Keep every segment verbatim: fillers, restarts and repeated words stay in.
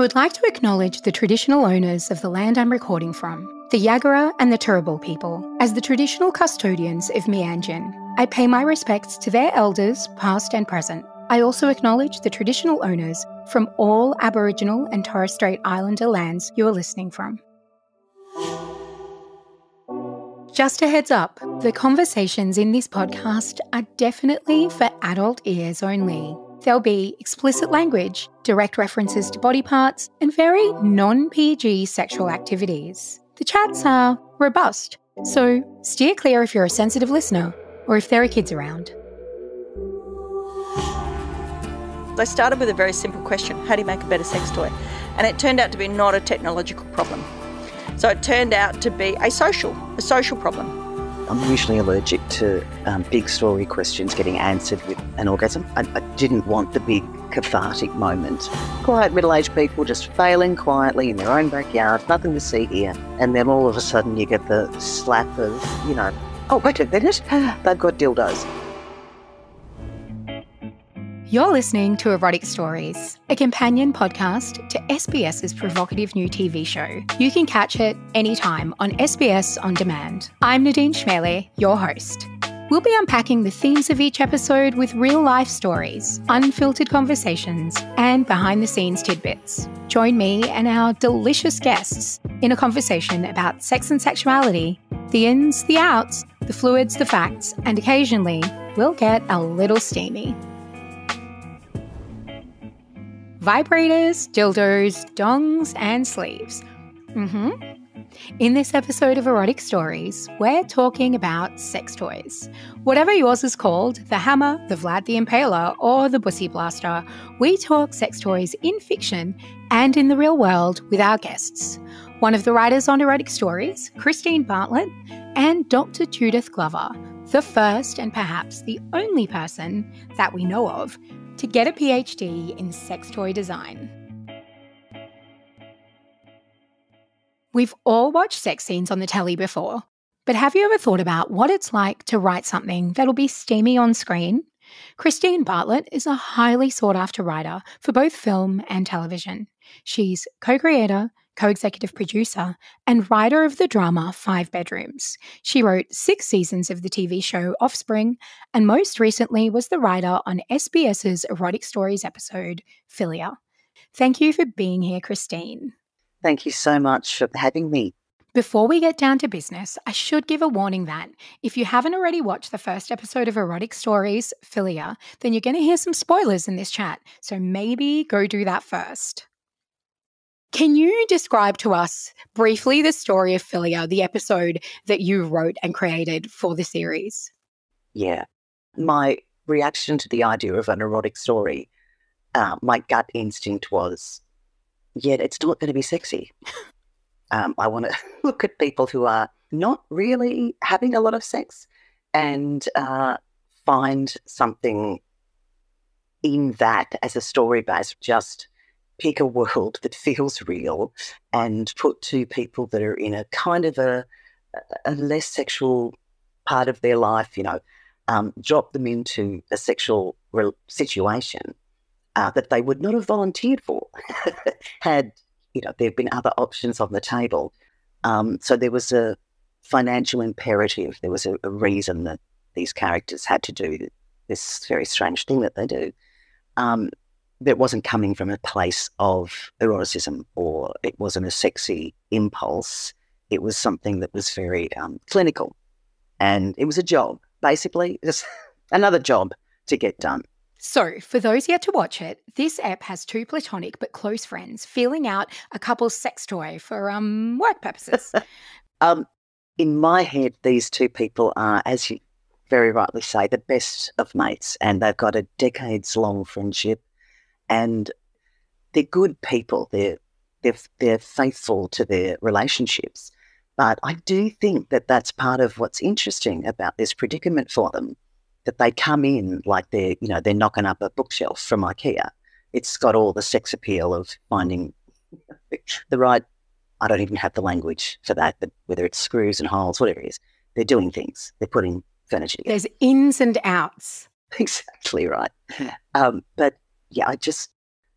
would like to acknowledge the traditional owners of the land I'm recording from, the Yagara and the Turrbal people, as the traditional custodians of Meanjin. I pay my respects to their elders, past and present. I also acknowledge the traditional owners from all Aboriginal and Torres Strait Islander lands you are listening from. Just a heads up, the conversations in this podcast are definitely for adult ears only. There'll be explicit language, direct references to body parts, and very non-P G sexual activities. The chats are robust, so steer clear if you're a sensitive listener or if there are kids around. I started with a very simple question: how do you make a better sex toy? And it turned out to be not a technological problem. So it turned out to be a social, a social problem. I'm usually allergic to um, big story questions getting answered with an orgasm. I, I didn't want the big cathartic moment. Quiet middle-aged people just failing quietly in their own backyard, nothing to see here. And then all of a sudden you get the slap of, you know, oh, wait a minute, they've got dildos. You're listening to Erotic Stories, a companion podcast to SBS's provocative new T V show. You can catch it anytime on S B S On Demand. I'm Nadine Chemali, your host. We'll be unpacking the themes of each episode with real-life stories, unfiltered conversations, and behind-the-scenes tidbits. Join me and our delicious guests in a conversation about sex and sexuality, the ins, the outs, the fluids, the facts, and occasionally we'll get a little steamy. Vibrators, dildos, dongs, and sleeves. Mm-hmm. In this episode of Erotic Stories, we're talking about sex toys. Whatever yours is called, the hammer, the Vlad the Impaler, or the Bussy Blaster, we talk sex toys in fiction and in the real world with our guests. One of the writers on Erotic Stories, Christine Bartlett, and Dr Judith Glover, the first and perhaps the only person that we know of to get a P H D in sex toy design. We've all watched sex scenes on the telly before, but have you ever thought about what it's like to write something that'll be steamy on screen? Christine Bartlett is a highly sought-after writer for both film and television. She's co-creator, co-executive producer, and writer of the drama Five Bedrooms. She wrote six seasons of the T V show Offspring, and most recently was the writer on SBS's Erotic Stories episode, Philia. Thank you for being here, Christine. Thank you so much for having me. Before we get down to business, I should give a warning that if you haven't already watched the first episode of Erotic Stories, Philia, then you're going to hear some spoilers in this chat, so maybe go do that first. Can you describe to us briefly the story of Philia, the episode that you wrote and created for the series? Yeah. My reaction to the idea of an erotic story, uh, my gut instinct was, yeah, it's not going to be sexy. um, I want to look at people who are not really having a lot of sex and uh, find something in that as a story base, just pick a world that feels real and put two people that are in a kind of a, a less sexual part of their life, you know, um, drop them into a sexual re- situation uh, that they would not have volunteered for had, you know, there have been other options on the table. Um, so there was a financial imperative. There was a, a reason that these characters had to do this very strange thing that they do. Um, that wasn't coming from a place of eroticism, or it wasn't a sexy impulse. It was something that was very um, clinical. And it was a job, basically, just another job to get done. So, for those yet to watch it, this ep has two platonic but close friends feeling out a couple's sex toy for um work purposes. um, in my head, these two people are, as you very rightly say, the best of mates, and they've got a decades-long friendship. And they're good people. They're, they're, they're faithful to their relationships. But I do think that that's part of what's interesting about this predicament for them, that they come in like they're, you know, they're knocking up a bookshelf from IKEA. It's got all the sex appeal of finding the right, I don't even have the language for that, but whether it's screws and holes, whatever it is, they're doing things. They're putting furniture together. There's ins and outs. Exactly right. Um, but yeah, I just,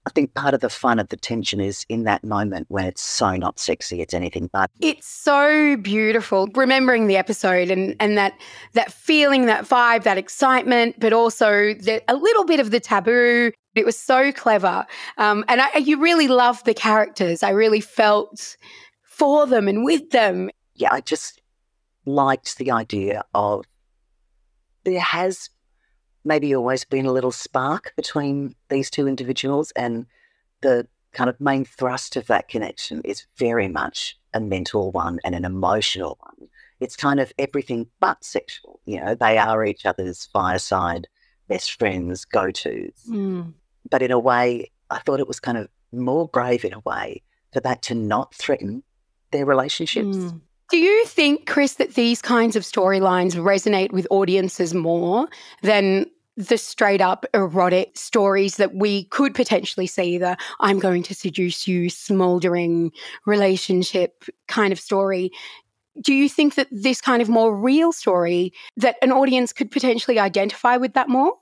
I think part of the fun of the tension is in that moment when it's so not sexy, it's anything but. It's so beautiful. Remembering the episode and, and that that feeling, that vibe, that excitement, but also the, a little bit of the taboo. It was so clever. Um, and I, you really loved the characters. I really felt for them and with them. Yeah, I just liked the idea of there has maybe always been a little spark between these two individuals, and the kind of main thrust of that connection is very much a mental one and an emotional one. It's kind of everything but sexual. You know, they are each other's fireside best friends, go-tos. Mm. But in a way, I thought it was kind of more brave in a way for that to not threaten their relationships. Mm. Do you think, Chris, that these kinds of storylines resonate with audiences more than the straight-up erotic stories that we could potentially see, the I'm going to seduce you, smouldering relationship kind of story? Do you think that this kind of more real story, that an audience could potentially identify with that more?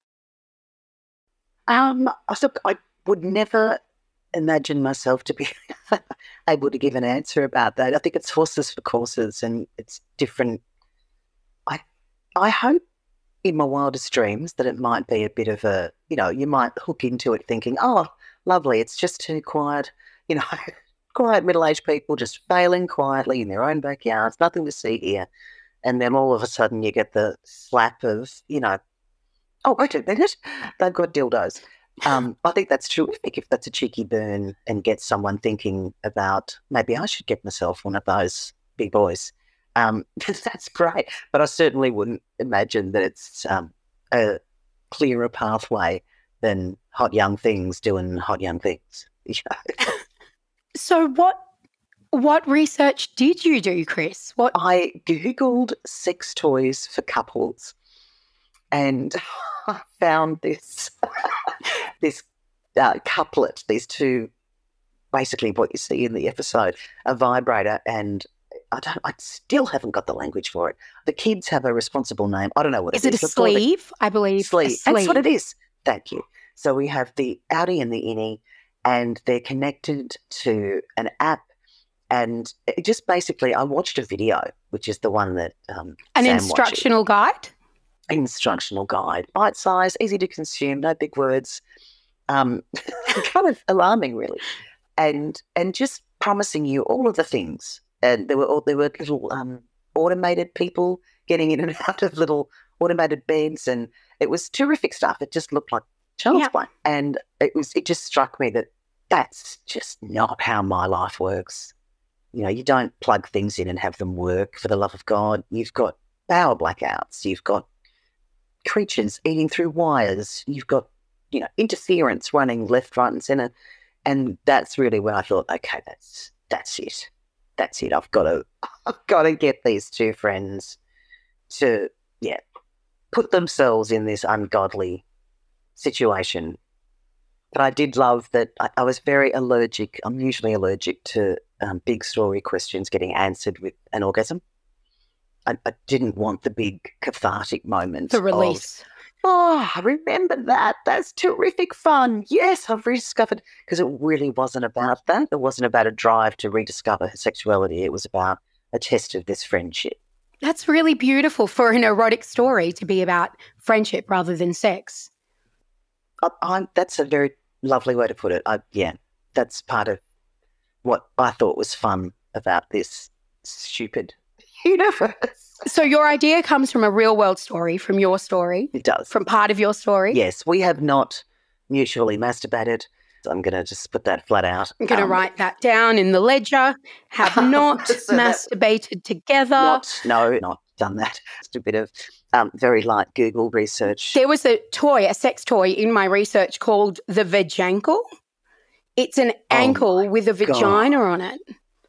Um, I thought I would never imagine myself to be able to give an answer about that. I think it's horses for courses, and it's different. I I hope in my wildest dreams that it might be a bit of a, you know, you might hook into it thinking, oh, lovely, it's just two quiet, you know, quiet middle-aged people just failing quietly in their own backyards, nothing to see here. And then all of a sudden you get the slap of, you know, oh, wait a minute, they've got dildos. Um, I think that's terrific if that's a cheeky burn and gets someone thinking about maybe I should get myself one of those big boys. Um, that's great, but I certainly wouldn't imagine that it's um, a clearer pathway than hot young things doing hot young things. So what what research did you do, Chris? What I Googled sex toys for couples, and I found this this uh, couplet, these two, basically what you see in the episode, a vibrator and I don't. I still haven't got the language for it. The kids have a responsible name. I don't know what is it is. is. Is it a sleeve? I believe. Sleeve. Sleeve. That's what it is. Thank you. So we have the outie and the innie, and they're connected to an app. And it just basically, I watched a video, which is the one that um, an Sam instructional watches. guide. Instructional guide, bite size, easy to consume, no big words. Um, kind of alarming, really, and and just promising you all of the things. And there were all, there were little um, automated people getting in and out of little automated beds, and it was terrific stuff. It just looked like child's yeah. play, and it was. It just struck me that that's just not how my life works. You know, you don't plug things in and have them work. For the love of God, you've got power blackouts. You've got creatures eating through wires. You've got, you know, interference running left, right, and centre, and that's really where I thought, okay, that's that's it. That's it. I've got to, I've got to get these two friends to, yeah, put themselves in this ungodly situation. But I did love that I, I was very allergic. I'm usually allergic to um, big story questions getting answered with an orgasm. I, I didn't want the big cathartic moment. The release. Of, oh, I remember that. That's terrific fun. Yes, I've rediscovered, because it really wasn't about that. It wasn't about a drive to rediscover her sexuality. It was about a test of this friendship. That's really beautiful for an erotic story to be about friendship rather than sex. I, I, that's a very lovely way to put it. I, yeah, that's part of what I thought was fun about this stupid universe. So your idea comes from a real world story, from your story. It does. From part of your story. Yes, we have not mutually masturbated. So I'm going to just put that flat out. I'm going to um, write that down in the ledger. Have not so masturbated that, together. Not, no, not done that. Just a bit of um, very light Google research. There was a toy, a sex toy in my research called the Vajankle. It's an ankle oh with a vagina God. on it.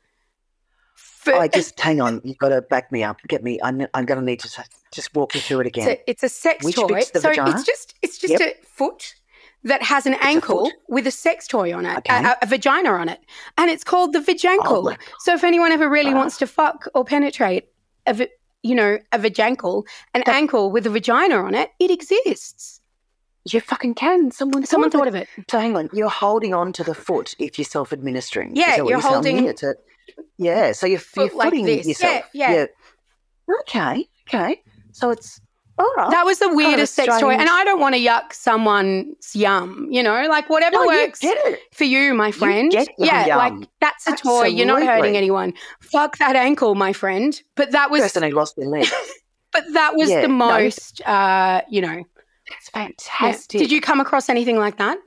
I just hang on. You've got to back me up. Get me. I'm. I'm going to need to just walk you through it again. It's a, it's a sex Which toy. bit's the so vagina? it's just it's just Yep. a foot that has an It's a ankle foot. with a sex toy on it, Okay. a, a, a vagina on it, and it's called the Vajankle. Oh, my- so if anyone ever really Ah. wants to fuck or penetrate a, va- you know, a Vajankle, an ankle with a vagina on it, it exists. You fucking can. Someone, Someone thought of it. So hang on, you're holding on to the foot if you're self-administering. Yeah, Is that what you're you're telling holding. me? It's a, yeah, so you're, you're like footing this. yourself. Yeah, yeah. You're, okay, okay. So it's all right. That was the weirdest kind of sex toy, strange. and I don't want to yuck someone's yum. You know, like whatever No, you works get it. for you, my friend. get your yeah, yum. like that's a toy. You're not hurting Absolutely. anyone. Fuck that ankle, my friend. But that was. Person who lost their leg. But that was Yeah, the no, most. uh, you know. It's Yeah. fantastic. Did you come across anything like that?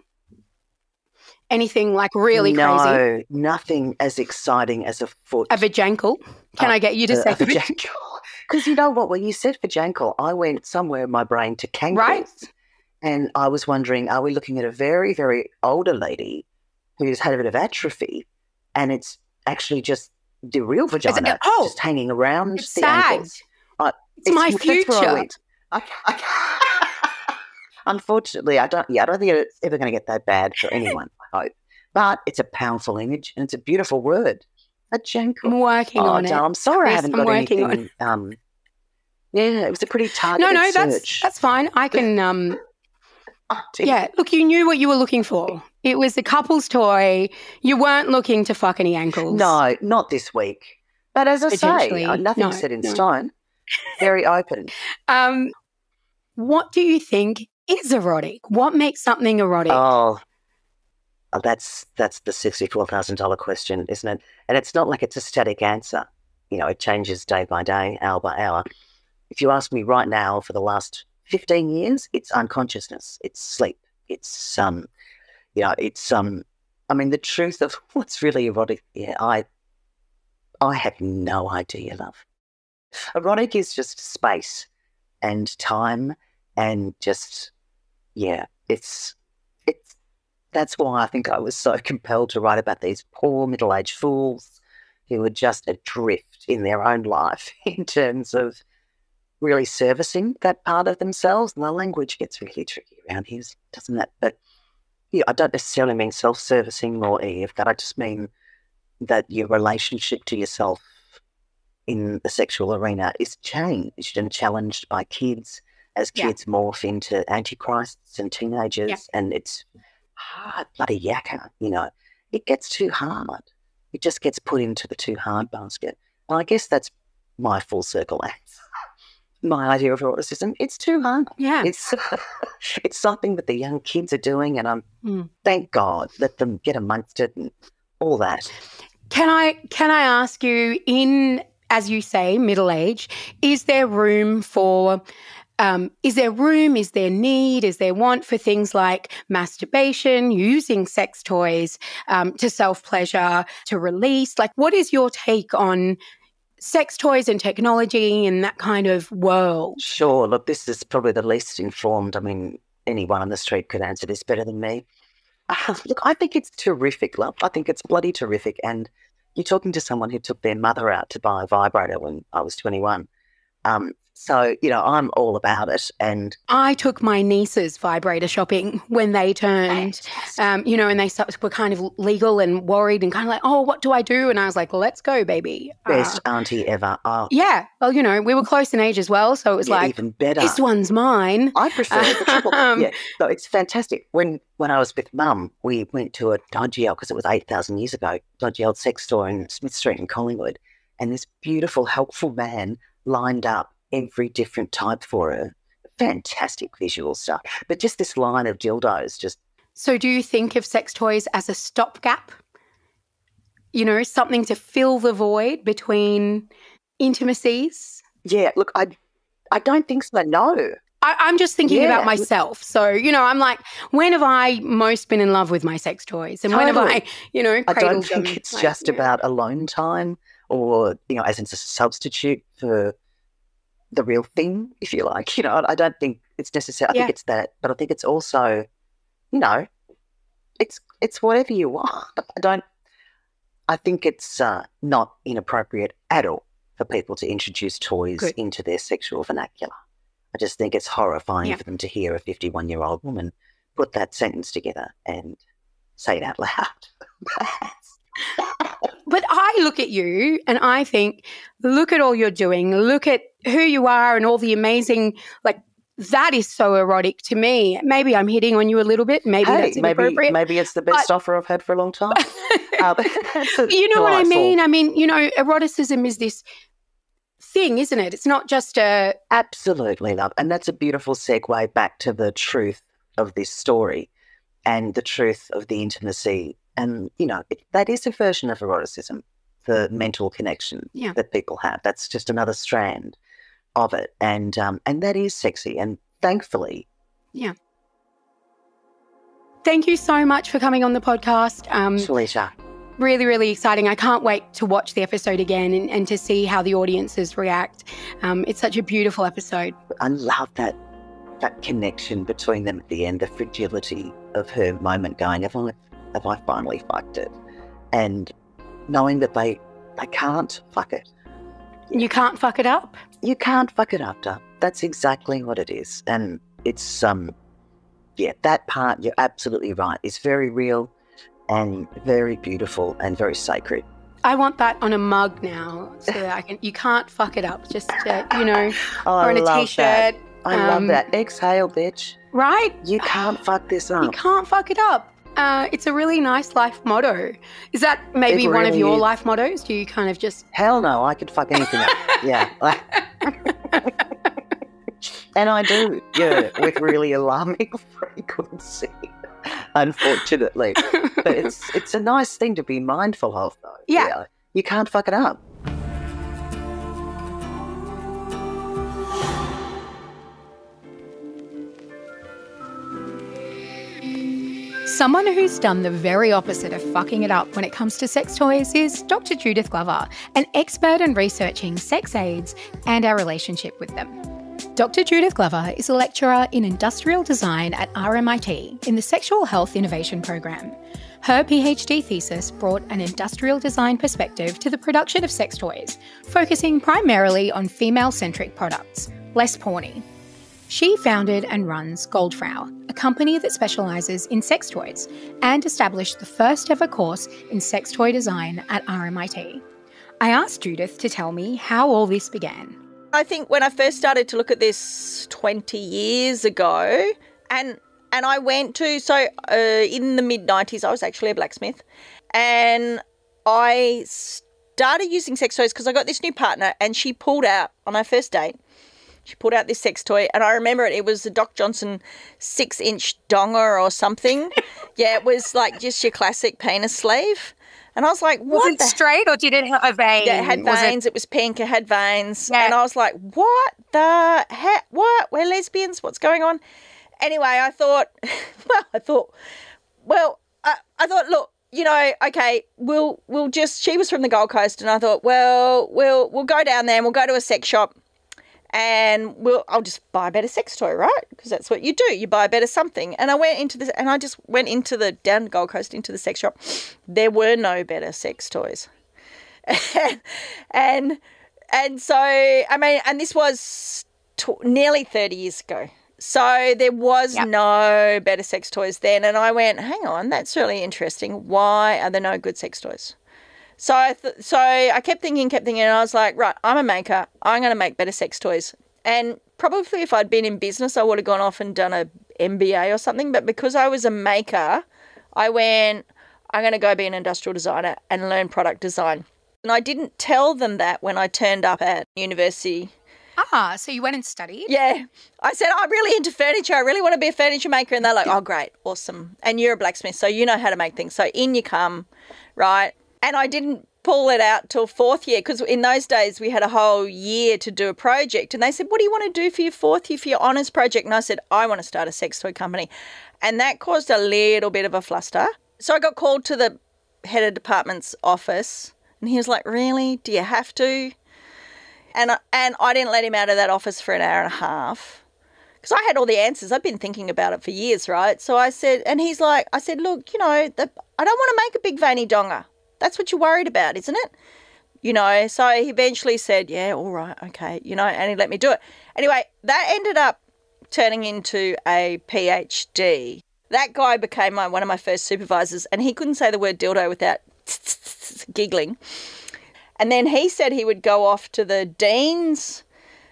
Anything like really no, crazy? No, nothing as exciting as a foot. A vajankle? Can Uh, I get you to a, say a vajankle? Because you know what? When you said vajankle, I went somewhere in my brain to cankles. Right. And I was wondering, are we looking at a very, very older lady who's had a bit of atrophy and it's actually just the real vagina oh, just hanging around it's the sagged. ankles? I, It's my that's where I future. went. I, I, unfortunately, I don't. Yeah, I don't think it's ever going to get that bad for anyone. I hope, but it's a powerful image and it's a beautiful word. A jankle. I'm working oh, on darn, it. I'm sorry Chris, I haven't I'm got working on anything. Um, yeah, it was a pretty No, targeted no, that's search. that's fine. I can. Um, Oh, dear. yeah, look, you knew what you were looking for. It was a couple's toy. You weren't looking to fuck any ankles. No, not this week. But as I say, Potentially, uh, nothing's no, set in no. stone. Very open. Um, what do you think is erotic? What makes something erotic? Oh, oh, that's that's the sixty-four thousand dollars question, isn't it? And it's not like it's a static answer. You know, it changes day by day, hour by hour. If you ask me right now, for the last fifteen years, it's unconsciousness, it's sleep, it's, um, you know, it's, um, I mean, the truth of what's really erotic, yeah, I, I have no idea, love. Erotic is just space and time and just, yeah, it's, it's, that's why I think I was so compelled to write about these poor middle-aged fools who are just adrift in their own life in terms of really servicing that part of themselves. And the language gets really tricky around here, doesn't it? But yeah, I don't necessarily mean self-servicing or Eve, but I just mean that your relationship to yourself in the sexual arena is changed and challenged by kids as Yeah. kids morph into antichrists and teenagers, Yeah. and it's hard, bloody yakka, you know. It gets too hard. It just gets put into the too hard basket. And I guess that's my full circle answer. My idea of eroticism, it's too hard. Yeah. It's it's something that the young kids are doing, and I'm Mm. thank God, let them get amongst it and all that. Can I can I ask you, in, as you say, middle age, is there room for um, is there room, is there need, is there want for things like masturbation, using sex toys um, to self-pleasure, to release? Like, what is your take on sex toys and technology and that kind of world? Sure, look, this is probably the least informed. I mean, anyone on the street could answer this better than me. Uh, look, I think it's terrific, love. I think it's bloody terrific. And you're talking to someone who took their mother out to buy a vibrator when I was twenty-one. Um, so, you know, I'm all about it. And I took my nieces vibrator shopping when they turned, um, you know, and they were kind of legal and worried and kind of like, oh, what do I do? And I was like, let's go, baby. best Uh, auntie ever. Oh, yeah. Well, you know, we were close in age as well. So it was yeah, like, even better. this one's mine. I prefer the trouble. Um, Yeah, no, it's fantastic. When when I was with Mum, we went to a dodgy old, because it was eight thousand years ago, dodgy old sex store in Smith Street in Collingwood, and this beautiful, helpful man lined up every different type for her. Fantastic visual stuff. But just this line of dildos, just So do you think of sex toys as a stopgap? You know, something to fill the void between intimacies? yeah. Look, I I don't think so. No. I, I'm just thinking Yeah. about myself. So, you know, I'm like, when have I most been in love with my sex toys? And when have I, Totally. you know, I cradled don't think them? it's Like, just yeah. about alone time, or, you know, as in a substitute for the real thing, if you like. You know, I don't think it's necessary. I Yeah. think it's that, but I think it's also, you know, it's it's whatever you want. I don't. I think it's uh, not inappropriate at all for people to introduce toys Good. into their sexual vernacular. I just think it's horrifying Yeah. for them to hear a fifty-one-year-old woman put that sentence together and say it out loud. But I look at you and I think, look at all you're doing. Look at who you are and all the amazing, like, that is so erotic to me. Maybe I'm hitting on you a little bit. Maybe hey, that's maybe, inappropriate. maybe it's the best but, offer I've had for a long time. uh, that's a you know delightful. what I mean? I mean, you know, eroticism is this thing, isn't it? It's not just a... Absolutely, love. And that's a beautiful segue back to the truth of this story and the truth of the intimacy. And, you know, it, that is a version of eroticism, the mental connection yeah. that people have. That's just another strand of it. And um, and that is sexy. And thankfully... Yeah. Thank you so much for coming on the podcast. Um, Pleasure. Really, really exciting. I can't wait to watch the episode again and, and to see how the audiences react. Um, it's such a beautiful episode. I love that that connection between them at the end, the fragility of her moment going, have I, have I finally fucked it? And knowing that they they can't fuck it. You can't fuck it up? You can't fuck it up, Dub. That's exactly what it is. And it's, um, yeah, that part, you're absolutely right. It's very real and very beautiful and very sacred. I want that on a mug now so that I can, you can't fuck it up. Just, uh, you know, oh, or on a love T-shirt. That. I um, love that. Exhale, bitch. Right? You can't fuck this up. You can't fuck it up. Uh, it's a really nice life motto. Is that maybe It one of really your is. life mottos? Do you kind of just... Hell no, I could fuck anything up. Yeah. And I do, yeah, with really alarming frequency, unfortunately. But it's it's a nice thing to be mindful of, though. Yeah. yeah. You can't fuck it up. Someone who's done the very opposite of fucking it up when it comes to sex toys is Dr Judith Glover, an expert in researching sex aids and our relationship with them. Dr Judith Glover is a lecturer in industrial design at R M I T in the Sexual Health Innovation Program. Her PhD thesis brought an industrial design perspective to the production of sex toys, focusing primarily on female-centric products, less porny. She founded and runs Goldfrau, a company that specialises in sex toys, and established the first ever course in sex toy design at R M I T. I asked Judith to tell me how all this began. I think when I first started to look at this twenty years ago, and and I went to, so uh, in the mid nineties, I was actually a blacksmith, and I started using sex toys because I got this new partner, and she pulled out on our first date. She pulled out this sex toy, and I remember it. It was a Doc Johnson six-inch donger or something. Yeah, it was like just your classic penis sleeve. And I was like, what? Was it the straight or did it have a vein? Yeah, it had Was veins. it... it was pink. It had veins. Yeah. And I was like, what the heck? What? We're lesbians? What's going on? Anyway, I thought, well, I thought, well, I, I thought, look, you know, okay, we'll we'll just, she was from the Gold Coast, and I thought, well, we'll we'll go down there and we'll go to a sex shop. And we'll, I'll just buy a better sex toy, right? Because that's what you do. You buy a better something. And I went into this, and I just went into the, down the Gold Coast, into the sex shop. There were no better sex toys. and, and, and so, I mean, and this was t- nearly thirty years ago. So there was yep. no better sex toys then. And I went, hang on, that's really interesting. Why are there no good sex toys? So I, th- so I kept thinking, kept thinking, and I was like, right, I'm a maker. I'm going to make better sex toys. And probably if I'd been in business, I would have gone off and done a M B A or something. But because I was a maker, I went, I'm going to go be an industrial designer and learn product design. And I didn't tell them that when I turned up at university. Ah, so you went and studied? Yeah. I said, I'm really into furniture. I really want to be a furniture maker. And they're like, oh, great, awesome. And you're a blacksmith, so you know how to make things. So in you come, right? And I didn't pull it out till fourth year because in those days we had a whole year to do a project. And they said, what do you want to do for your fourth year, for your honours project? And I said, I want to start a sex toy company. And that caused a little bit of a fluster. So I got called to the head of department's office, and he was like, really? Do you have to? And I, and I didn't let him out of that office for an hour and a half because I had all the answers. I'd been thinking about it for years, right? So I said, and he's like, I said, look, you know, the, I don't want to make a big veiny donger. That's what you're worried about, isn't it? You know, so he eventually said, yeah, all right, okay, you know, and he let me do it. Anyway, that ended up turning into a PhD. That guy became my, one of my first supervisors, and he couldn't say the word dildo without giggling. And then he said he would go off to the dean's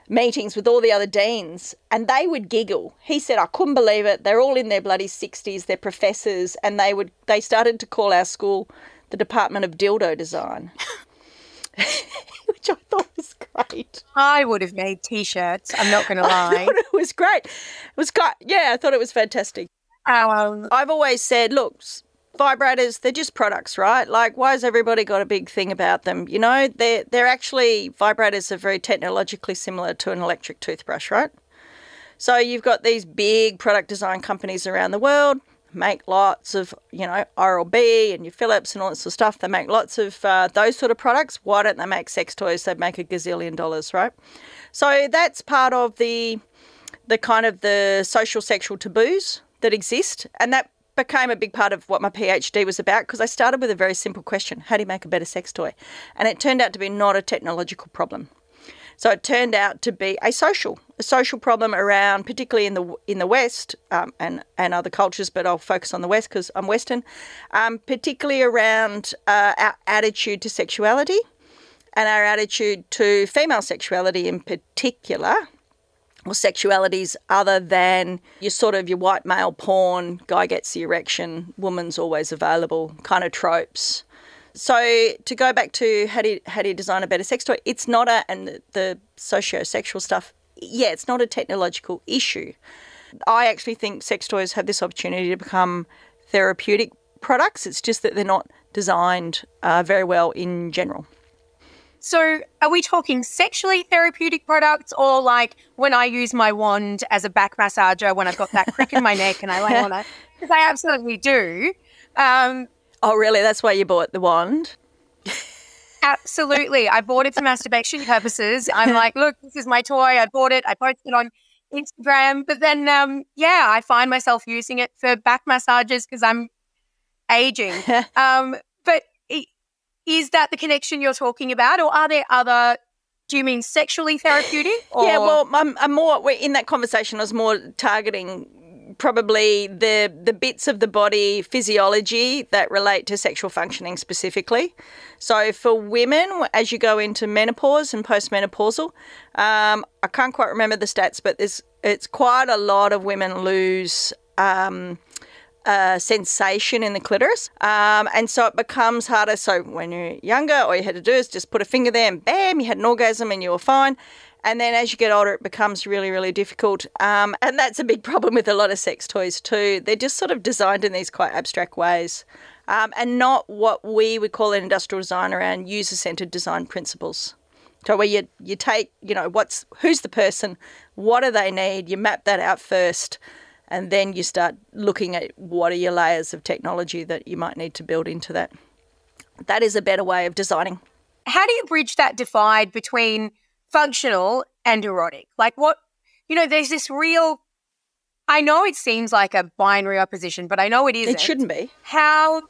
meetings with all the other deans, and they would giggle. He said, I couldn't believe it. They're all in their bloody sixties. They're professors, and they would they started to call our school the Department of Dildo Design, which I thought was great. I would have made T-shirts. I'm not going to lie. I thought it was great. It was great. Yeah, I thought it was fantastic. Um, I've always said, look, vibrators, they're just products, right? Like, why has everybody got a big thing about them? You know, they're, they're actually, vibrators are very technologically similar to an electric toothbrush, right? So you've got these big product design companies around the world, make lots of, you know, Oral-B and your Philips and all that sort of stuff. They make lots of uh, those sort of products. Why don't they make sex toys? They'd make a gazillion dollars, right? So that's part of the the kind of the social sexual taboos that exist, and that became a big part of what my PhD was about, because I started with a very simple question: how do you make a better sex toy? And it turned out to be not a technological problem. So it turned out to be a social, a social problem around, particularly in the in the West um, and and other cultures, but I'll focus on the West because I'm Western. Um, particularly around uh, our attitude to sexuality and our attitude to female sexuality in particular, or sexualities other than your sort of your white male porn, guy gets the erection, woman's always available kind of tropes. So to go back to how do you, how do you design a better sex toy, it's not a, and the, the socio-sexual stuff, yeah, it's not a technological issue. I actually think sex toys have this opportunity to become therapeutic products. It's just that they're not designed uh, very well in general. So are we talking sexually therapeutic products, or like when I use my wand as a back massager when I've got that crick in my neck and I lay on it? Because I absolutely do. Um, Oh, really? That's why you bought the wand? Absolutely. I bought it for masturbation purposes. I'm like, look, this is my toy. I bought it. I posted it on Instagram. But then, um, yeah, I find myself using it for back massages because I'm aging. um, but is that the connection you're talking about, or are there other, do you mean sexually therapeutic? Or? Yeah, well, I'm, I'm more, in that conversation I was more targeting probably the the bits of the body physiology that relate to sexual functioning specifically. So for women, as you go into menopause and postmenopausal, um, I can't quite remember the stats, but there's it's quite a lot of women lose um, uh, sensation in the clitoris, um, and so it becomes harder. So when you're younger, all you had to do is just put a finger there and bam, you had an orgasm and you were fine. And then as you get older, it becomes really, really difficult. Um, and that's a big problem with a lot of sex toys too. They're just sort of designed in these quite abstract ways, um, and not what we would call in industrial design around user-centered design principles. So where you you take, you know, what's who's the person, what do they need, you map that out first, and then you start looking at what are your layers of technology that you might need to build into that. That is a better way of designing. How do you bridge that divide between functional and erotic? Like what, you know, there's this real, I know it seems like a binary opposition, but I know it isn't. It shouldn't be. How,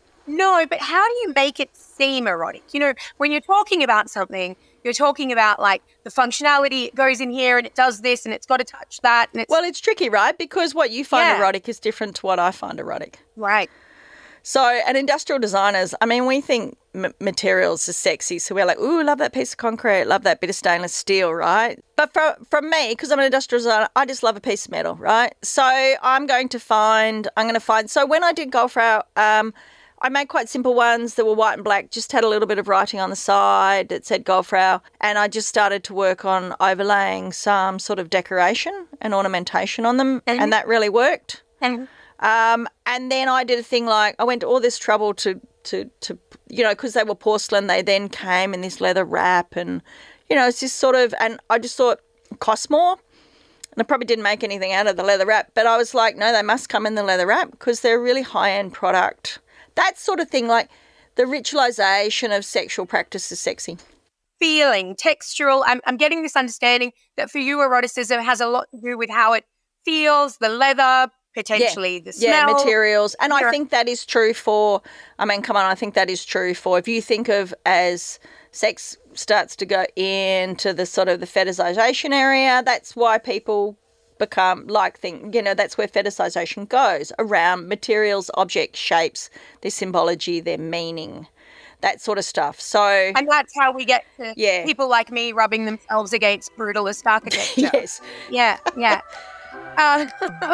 no, but how do you make it seem erotic? You know, when you're talking about something, you're talking about like the functionality, it goes in here and it does this and it's got to touch that. And it's, well, it's tricky, right? Because what you find yeah. erotic is different to what I find erotic. Right. So, and industrial designers, I mean, we think m- materials are sexy. So we're like, ooh, love that piece of concrete, love that bit of stainless steel, right? But for, from me, because I'm an industrial designer, I just love a piece of metal, right? So I'm going to find, I'm going to find, so when I did Goldfrau, um, I made quite simple ones that were white and black, just had a little bit of writing on the side that said Goldfrau. And I just started to work on overlaying some sort of decoration and ornamentation on them. Mm-hmm. And that really worked. Mm-hmm. Um, and then I did a thing like I went to all this trouble to, to, to you know, because they were porcelain, they then came in this leather wrap and, you know, it's just sort of, and I just thought it cost more. And I probably didn't make anything out of the leather wrap, but I was like, no, they must come in the leather wrap because they're a really high-end product. That sort of thing, like the ritualization of sexual practice is sexy. Feeling, textural, I'm, I'm getting this understanding that for you, eroticism has a lot to do with how it feels, the leather, potentially yeah. the smell. Yeah, materials. And I think that is true for, I mean, come on, I think that is true for, if you think of as sex starts to go into the sort of the fetishization area, that's why people become like think, you know, that's where fetishization goes, around materials, objects, shapes, their symbology, their meaning. that sort of stuff. So, and that's how we get to yeah. people like me rubbing themselves against brutalist architecture. Yes. Yeah, yeah. Uh,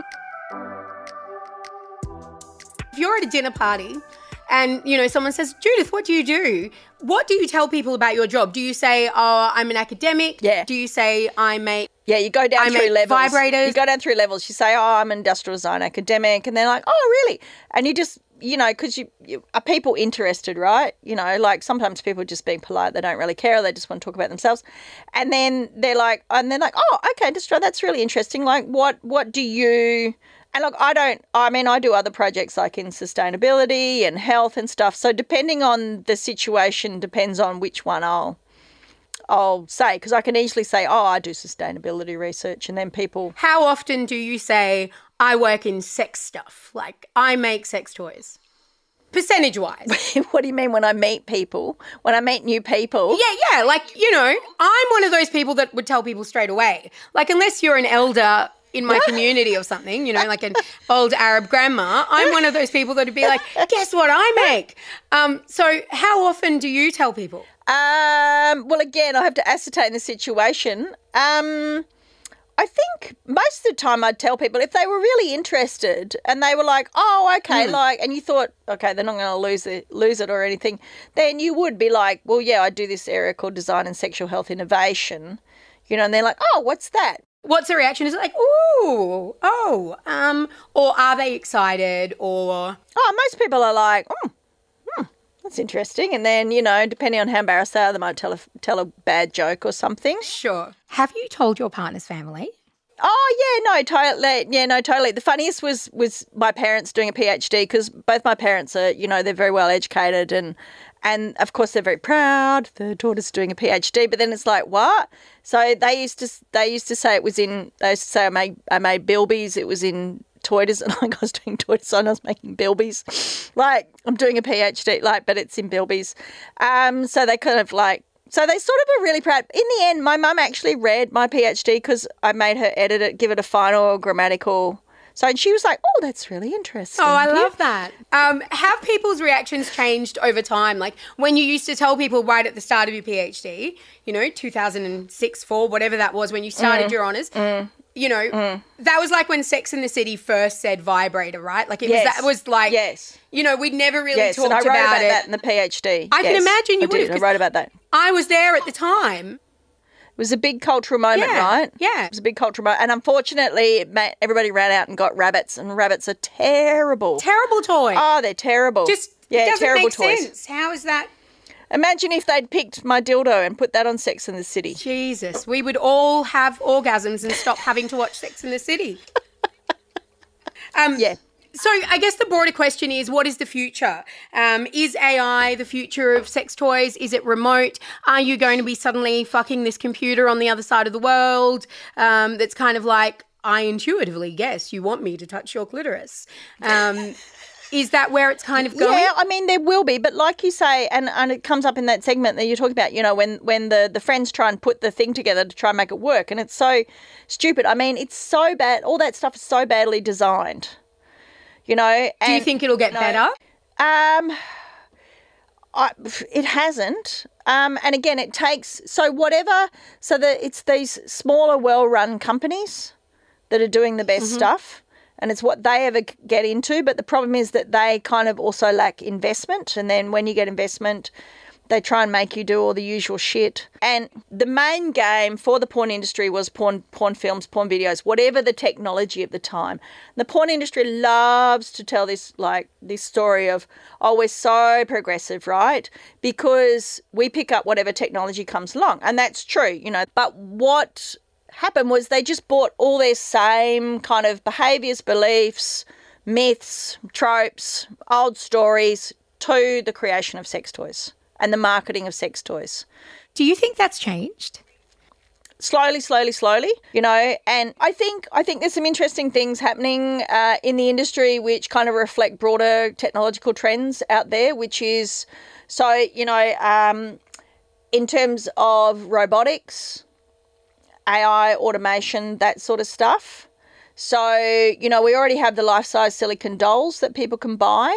if you're at a dinner party and, you know, someone says, Judith, what do you do? What do you tell people about your job? Do you say, oh, I'm an academic? Yeah. Do you say I make Yeah, you go down I through make levels. vibrators? You go down through levels. You say, oh, I'm an industrial design academic. And they're like, oh, really? And you just, you know, because you, you are people interested, right? You know, like sometimes people just being polite. They don't really care. They just want to talk about themselves. And then they're like, and they're like, oh, okay, just, that's really interesting. Like, what, what do you... And look, I don't, I mean, I do other projects like in sustainability and health and stuff. So depending on the situation, depends on which one I'll, I'll say. Because I can easily say, oh, I do sustainability research. And then people... How often do you say, I work in sex stuff? Like, I make sex toys? Percentage-wise. What do you mean when I meet people? When I meet new people? Yeah, yeah. Like, you know, I'm one of those people that would tell people straight away. Like, unless you're an elder in my community or something, you know, like an old Arab grandma, I'm one of those people that would be like, guess what I make? Um, so how often do you tell people? Um, well, again, I have to ascertain the situation. Um, I think most of the time I'd tell people if they were really interested and they were like, oh, okay, mm. like, and you thought, okay, they're not going to lose it, lose it or anything, then you would be like, well, yeah, I do this area called Design and Sexual Health Innovation, you know, and they're like, oh, what's that? What's the reaction? Is it like, ooh, oh, um, or are they excited or? Oh, most people are like, oh, hmm, that's interesting. And then, you know, depending on how embarrassed they are, they might tell a, tell a bad joke or something. Sure. Have you told your partner's family? Oh, yeah, no, totally. Yeah, no, totally. The funniest was was my parents doing a PhD because both my parents are, you know, they're very well educated and, and of course they're very proud. Their daughter's doing a PhD, but then it's like, what? So they used to they used to say it was in, they used to say I made, I made bilbies. It was in toy design. Like I was doing toy design, I was making bilbies. Like I'm doing a PhD, like, but it's in bilbies. Um, so they kind of like, So they sort of are really proud. In the end, my mum actually read my PhD because I made her edit it, give it a final grammatical. So and she was like, oh, that's really interesting. Oh, I love that. Um, have people's reactions changed over time? Like when you used to tell people right at the start of your PhD, you know, two thousand six, four, whatever that was when you started mm. your honours, mm. you know, mm. that was like when Sex and the City first said vibrator, right? Like it yes. was that was like, yes. you know, we'd never really yes. talked and I wrote about, about it. that in the PhD. I yes. can imagine you I would did. have. I wrote about that. I was there at the time. It was a big cultural moment, yeah, right? Yeah. It was a big cultural moment. And unfortunately, it made, everybody ran out and got rabbits, and rabbits are terrible. Terrible toy. Oh, they're terrible. Just yeah, it doesn't terrible make toys. sense. How is that? Imagine if they'd picked my dildo and put that on Sex and the City. Jesus, we would all have orgasms and stop having to watch Sex and the City. um, yeah. So I guess the broader question is, what is the future? Um, is A I the future of sex toys? Is it remote? Are you going to be suddenly fucking this computer on the other side of the world um, that's kind of like, I intuitively guess you want me to touch your clitoris? Um, is that where it's kind of going? Yeah, I mean, there will be. But like you say, and, and it comes up in that segment that you're talking about, you know, when, when the, the friends try and put the thing together to try and make it work. And it's so stupid. I mean, it's so bad. All that stuff is so badly designed. You know, and, do you think it'll get you know, better? Um, I, it hasn't. Um, and again, it takes so whatever. So that it's these smaller, well-run companies that are doing the best mm-hmm. stuff, and it's what they ever get into. But the problem is that they kind of also lack investment, and then when you get investment, they try and make you do all the usual shit. And the main game for the porn industry was porn porn films, porn videos, whatever the technology of the time. The porn industry loves to tell this like this story of, oh, we're so progressive, right? Because we pick up whatever technology comes along. And that's true, you know. But what happened was they just brought all their same kind of behaviours, beliefs, myths, tropes, old stories to the creation of sex toys and the marketing of sex toys. Do you think that's changed? Slowly, slowly, slowly, you know, and I think I think there's some interesting things happening uh, in the industry which kind of reflect broader technological trends out there, which is, so, you know, um, in terms of robotics, A I, automation, that sort of stuff. So, you know, we already have the life-size silicone dolls that people can buy,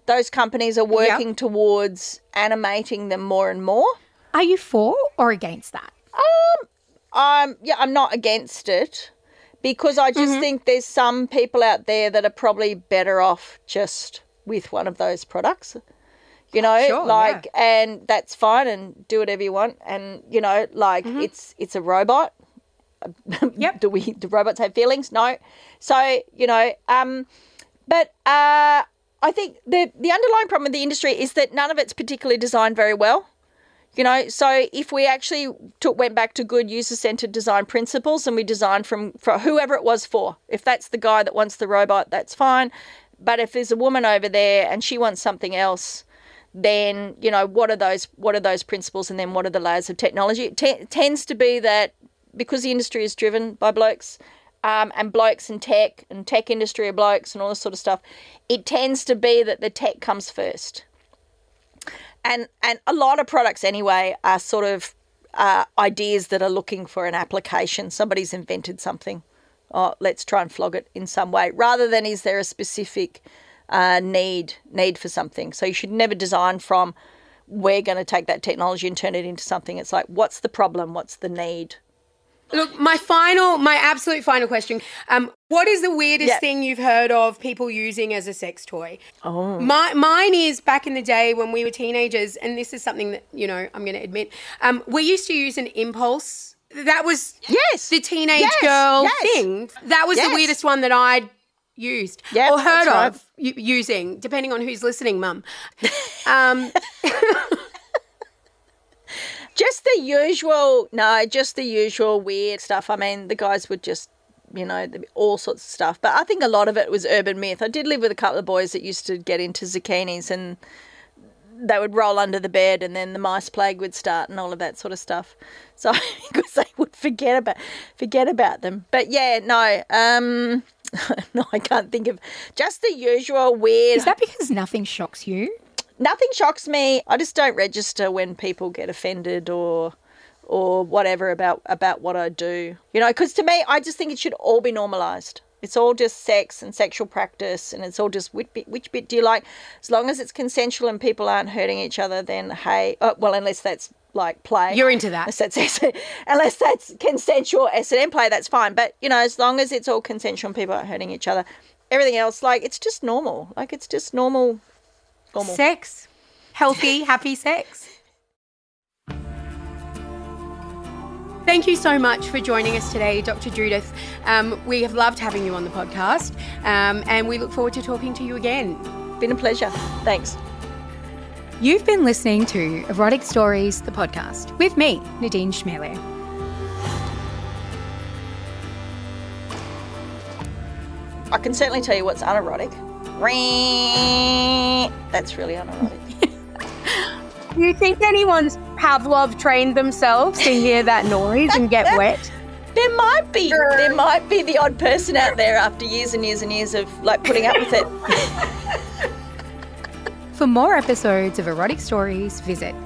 those companies are working Yep. towards animating them more and more. Are you for or against that? Um, I'm yeah, I'm not against it because I just Mm-hmm. think there's some people out there that are probably better off just with one of those products. You know, Sure, like, and that's fine, and do whatever you want. And you know, like, Mm-hmm. it's it's a robot. Yep. do we do robots have feelings? No. So you know, um, but uh, I think the the underlying problem with the industry is that none of it's particularly designed very well. You know, so if we actually took, went back to good user-centered design principles and we designed from for whoever it was for, if that's the guy that wants the robot, that's fine. But if there's a woman over there and she wants something else, then, you know, what are those what are those principles, and then what are the layers of technology? It t- tends to be that because the industry is driven by blokes, um, and blokes and tech and tech industry are blokes and all this sort of stuff, it tends to be that the tech comes first. And and a lot of products anyway are sort of uh, ideas that are looking for an application. Somebody's invented something. Oh, let's try and flog it in some way, rather than is there a specific uh, need need for something. So you should never design from we're going to take that technology and turn it into something. It's like, what's the problem? What's the need? Look, my final, my absolute final question. Um, what is the weirdest Yeah. thing you've heard of people using as a sex toy? Oh. My, mine is back in the day when we were teenagers, and this is something that, you know, I'm going to admit. Um, we used to use an impulse. That was Yes. the teenage Yes. girl Yes. thing. That was Yes. the weirdest one that I'd used Yep, or heard that's right. of u- using, depending on who's listening, Mum. Um, Just the usual, no, just the usual weird stuff. I mean, the guys would just, you know, all sorts of stuff. But I think a lot of it was urban myth. I did live with a couple of boys that used to get into zucchinis, and they would roll under the bed, and then the mice plague would start and all of that sort of stuff. So because they would forget about forget about them. But yeah, no, um, no, I can't think of just the usual weird. Is that because nothing shocks you? Nothing shocks me. I just don't register when people get offended or or whatever about, about what I do. You know, because to me, I just think it should all be normalised. It's all just sex and sexual practice, and it's all just which bit, which bit do you like? As long as it's consensual and people aren't hurting each other, then hey, oh, well, unless that's like play. You're into that. Unless that's, unless that's consensual S and M play, that's fine. But, you know, as long as it's all consensual and people aren't hurting each other, everything else, like, it's just normal. Like, it's just normal. Normal. Sex. Healthy, happy sex. Thank you so much for joining us today, Doctor Judith. Um, we have loved having you on the podcast, um, and we look forward to talking to you again. Been a pleasure. Thanks. You've been listening to Erotic Stories, the podcast, with me, Nadine Chemali. I can certainly tell you what's unerotic. That's really unerotic. Do you think anyone's Pavlov trained themselves to hear that noise and get wet? There might be. There might be the odd person out there after years and years and years of like putting up with it. For more episodes of Erotic Stories, visit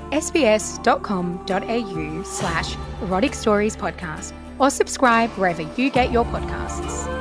sbs.com.au slash erotic stories podcast or subscribe wherever you get your podcasts.